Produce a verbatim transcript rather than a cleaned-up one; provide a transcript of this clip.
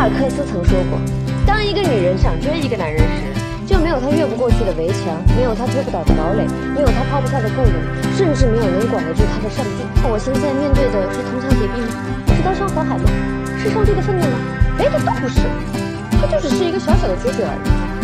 马尔克斯曾说过，当一个女人想追一个男人时，就没有她越不过去的围墙，没有她推不倒的堡垒，没有她抛不下的顾虑，甚至没有能管得住她的上帝。我现在面对的是铜墙铁壁吗？是刀山火海吗？是上帝的愤怒吗？哎，这都不是，这就只是一个小小的拒绝而已。